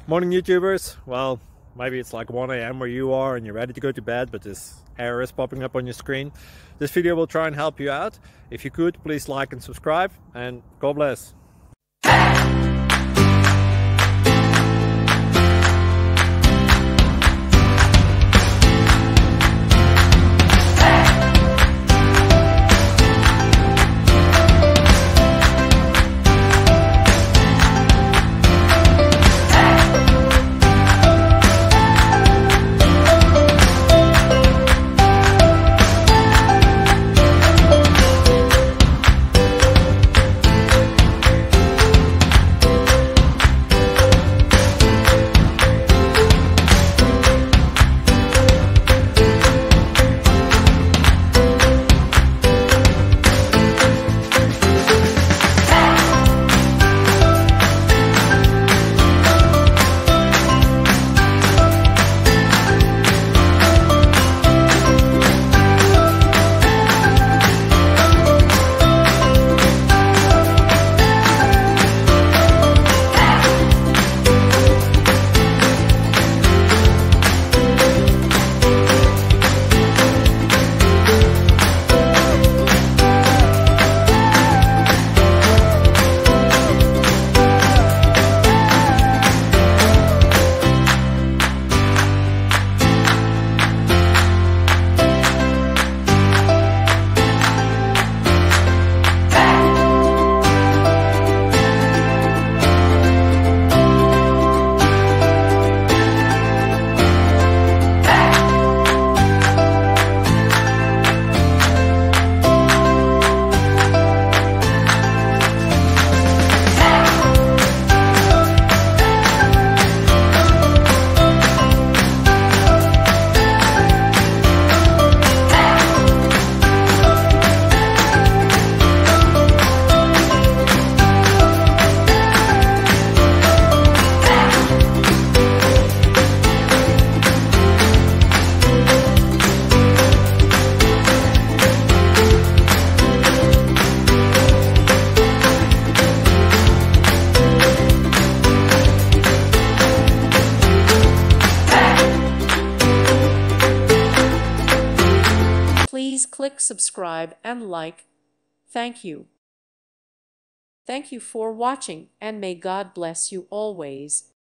Morning YouTubers. Well, maybe it's like 1 a.m. where you are and you're ready to go to bed, but this error is popping up on your screen. This video will try and help you out. If you could, please like and subscribe, and God bless. Please click subscribe and like. Thank you. Thank you for watching, and may God bless you always.